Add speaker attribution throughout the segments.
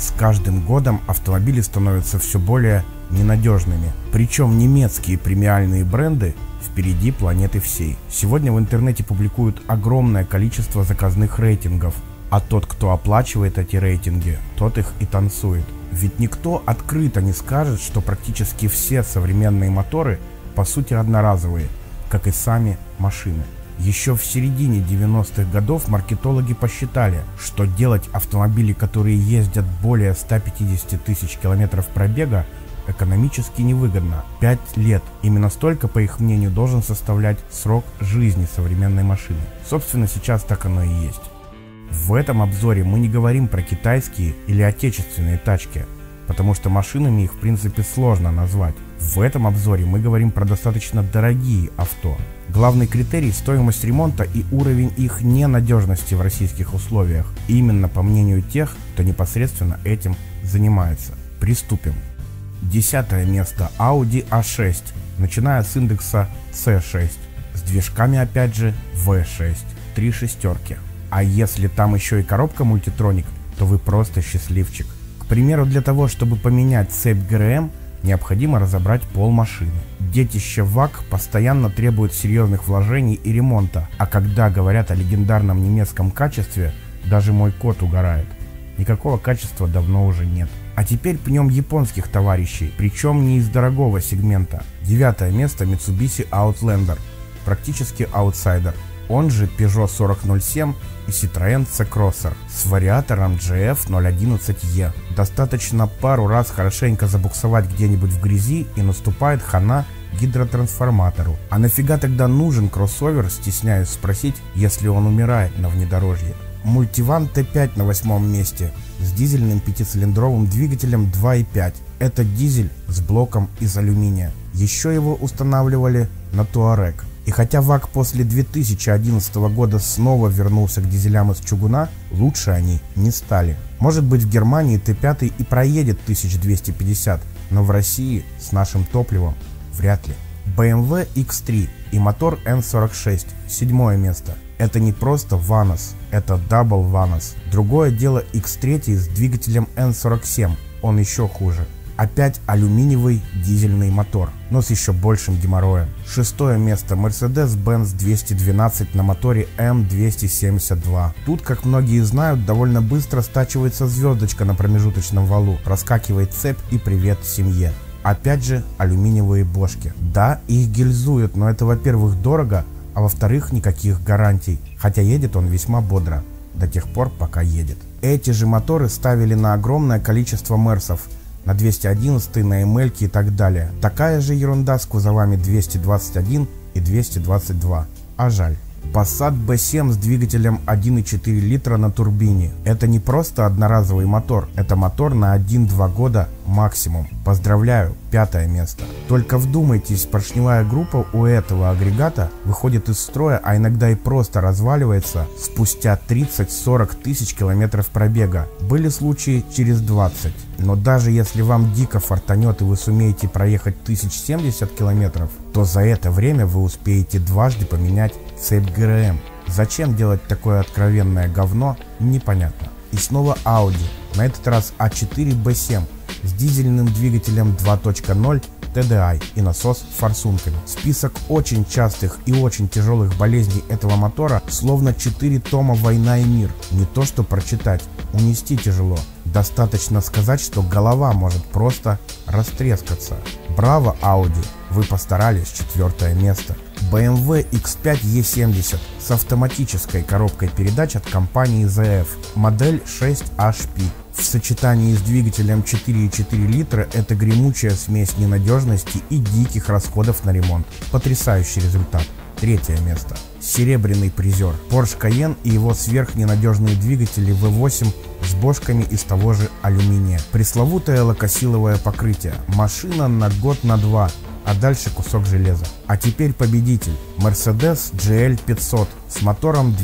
Speaker 1: С каждым годом автомобили становятся все более ненадежными. Причем немецкие премиальные бренды впереди планеты всей. Сегодня в интернете публикуют огромное количество заказных рейтингов, а тот, кто оплачивает эти рейтинги, тот их и танцует. Ведь никто открыто не скажет, что практически все современные моторы по сути одноразовые, как и сами машины. Еще в середине 90-х годов маркетологи посчитали, что делать автомобили, которые ездят более 150 тысяч километров пробега, экономически невыгодно. 5 лет. Именно столько, по их мнению, должен составлять срок жизни современной машины. Собственно, сейчас так оно и есть. В этом обзоре мы не говорим про китайские или отечественные тачки, потому что машинами их в принципе сложно назвать. В этом обзоре мы говорим про достаточно дорогие авто. Главный критерий – стоимость ремонта и уровень их ненадежности в российских условиях. И именно по мнению тех, кто непосредственно этим занимается. Приступим. 10 место Audi A6, начиная с индекса C6, с движками опять же V6, 3 шестерки. А если там еще и коробка мультитроник, то вы просто счастливчик. К примеру, для того, чтобы поменять цепь ГРМ, необходимо разобрать пол машины. Детище ВАГ постоянно требует серьезных вложений и ремонта, а когда говорят о легендарном немецком качестве, даже мой кот угорает. Никакого качества давно уже нет. А теперь пнем японских товарищей, причем не из дорогого сегмента. 9 место Mitsubishi Outlander, практически аутсайдер. Он же Peugeot 4007 и Citroën C-Crosser с вариатором GF011E. Достаточно пару раз хорошенько забуксовать где-нибудь в грязи, и наступает хана гидротрансформатору. А нафига тогда нужен кроссовер, стесняюсь спросить, если он умирает на внедорожье? Multivan T5 на 8 месте с дизельным 5-цилиндровым двигателем 2.5. Это дизель с блоком из алюминия. Еще его устанавливали на Touareg. И хотя ВАГ после 2011 года снова вернулся к дизелям из чугуна, лучше они не стали. Может быть, в Германии Т5 и проедет 1250, но в России с нашим топливом вряд ли. BMW X3 и мотор N46, 7 место. Это не просто VANOS, это Double VANOS. Другое дело X3 с двигателем N47, он еще хуже. Опять алюминиевый дизельный мотор, но с еще большим геморроем. 6 место Mercedes-Benz 212 на моторе M272. Тут, как многие знают, довольно быстро стачивается звездочка на промежуточном валу, проскакивает цепь и привет семье. Опять же алюминиевые бошки. Да, их гильзуют, но это, во-первых, дорого, а во-вторых, никаких гарантий. Хотя едет он весьма бодро, до тех пор, пока едет. Эти же моторы ставили на огромное количество мерсов, на 211, на ML и так далее. Такая же ерунда с кузовами 221 и 222. А жаль. Passat B7 с двигателем 1,4 литра на турбине. Это не просто одноразовый мотор, это мотор на 1-2 года максимум. Поздравляю, 5 место. Только вдумайтесь, поршневая группа у этого агрегата выходит из строя, а иногда и просто разваливается спустя 30-40 тысяч километров пробега. Были случаи через 20. Но даже если вам дико фартанет и вы сумеете проехать 1070 километров, то за это время вы успеете дважды поменять цепь ГРМ. Зачем делать такое откровенное говно, непонятно. И снова Audi, на этот раз A4 B7 с дизельным двигателем 2.0 TDI и насос с форсунками. Список очень частых и очень тяжелых болезней этого мотора словно 4 тома «Война и мир». Не то что прочитать, унести тяжело. Достаточно сказать, что голова может просто растрескаться. Браво, Audi, вы постарались, 4 место. BMW X5 E70 с автоматической коробкой передач от компании ZF, модель 6HP. В сочетании с двигателем 4,4 литра это гремучая смесь ненадежности и диких расходов на ремонт. Потрясающий результат. 3 место. Серебряный призер. Porsche Cayenne и его сверхненадежные двигатели V8 с бошками из того же алюминия. Пресловутое лакосиловое покрытие. Машина на год на 2. А дальше кусок железа. А теперь победитель. Mercedes GL 500 с мотором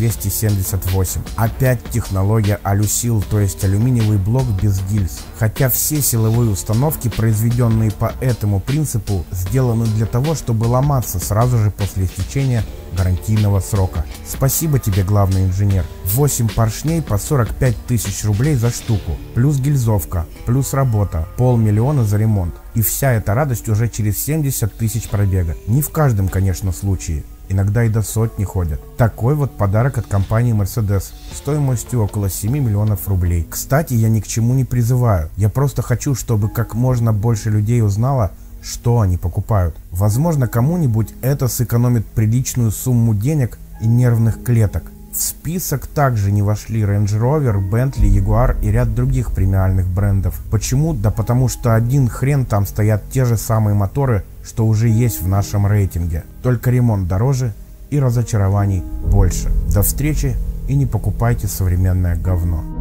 Speaker 1: 278. Опять технология Alusil, то есть алюминиевый блок без гильз. Хотя все силовые установки, произведенные по этому принципу, сделаны для того, чтобы ломаться сразу же после истечения гарантийного срока. Спасибо тебе, главный инженер. 8 поршней по 45 тысяч рублей за штуку, плюс гильзовка, плюс работа, 500 000 за ремонт. И вся эта радость уже через 70 тысяч пробега. Не в каждом, конечно, случае. Иногда и до сотни ходят. Такой вот подарок от компании Mercedes стоимостью около 7 миллионов рублей. Кстати, я ни к чему не призываю. Я просто хочу, чтобы как можно больше людей узнало, что они покупают. Возможно, кому-нибудь это сэкономит приличную сумму денег и нервных клеток. В список также не вошли Range Rover, Bentley, Jaguar и ряд других премиальных брендов. Почему? Да потому что один хрен там стоят те же самые моторы, что уже есть в нашем рейтинге. Только ремонт дороже и разочарований больше. До встречи и не покупайте современное говно.